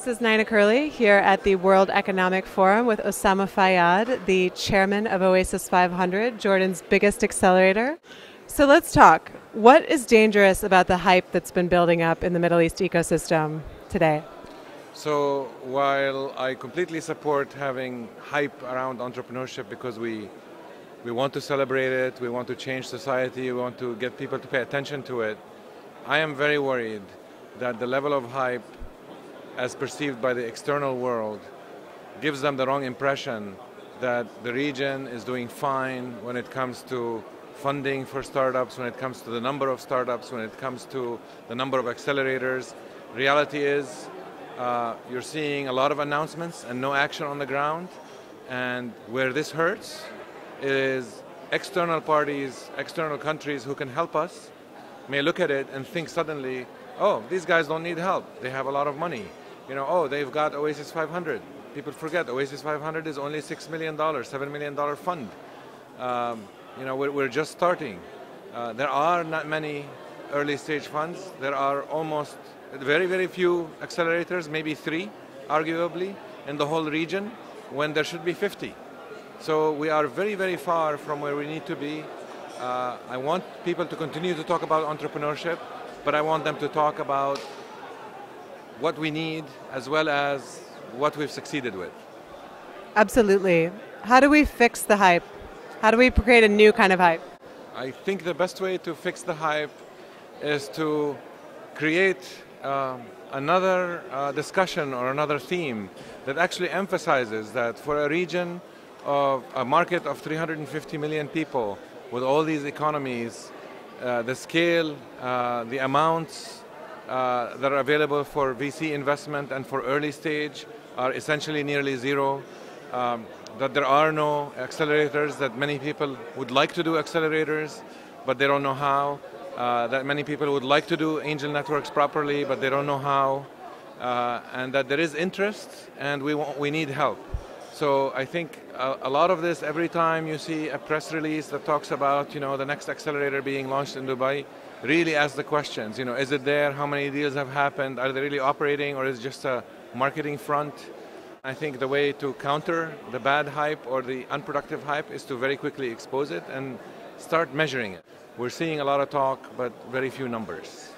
This is Nina Curley here at the World Economic Forum with Osama Fayyad, the chairman of Oasis 500, Jordan's biggest accelerator. So let's talk. What is dangerous about the hype that's been building up in the Middle East ecosystem today? So while I completely support having hype around entrepreneurship because we want to celebrate it, we want to change society, we want to get people to pay attention to it, I am very worried that the level of hype as perceived by the external world gives them the wrong impression that the region is doing fine when it comes to funding for startups, when it comes to the number of startups, when it comes to the number of accelerators. Reality is you're seeing a lot of announcements and no action on the ground. And where this hurts is external parties, external countries who can help us may look at it and think suddenly, oh, these guys don't need help. They have a lot of money. Oh, they've got Oasis 500. People forget Oasis 500 is only $6 million, $7 million fund. We're just starting. There are not many early stage funds. There are almost very, very few accelerators, maybe 3, arguably, in the whole region, when there should be 50. So we are very, very far from where we need to be. I want people to continue to talk about entrepreneurship, but I want them to talk about what we need as well as what we've succeeded with. Absolutely. How do we fix the hype? How do we create a new kind of hype? I think the best way to fix the hype is to create another discussion or another theme that actually emphasizes that for a region of a market of 350 million people with all these economies, the scale, the amounts that are available for VC investment and for early stage are essentially nearly zero. That there are no accelerators, that many people would like to do accelerators, but they don't know how. That many people would like to do angel networks properly, but they don't know how. And that there is interest and we need help. So I think a lot of this, every time you see a press release that talks about the next accelerator being launched in Dubai, really ask the questions. Is it there? How many deals have happened? Are they really operating, or is it just a marketing front? I think the way to counter the bad hype or the unproductive hype is to very quickly expose it and start measuring it. We're seeing a lot of talk, but very few numbers.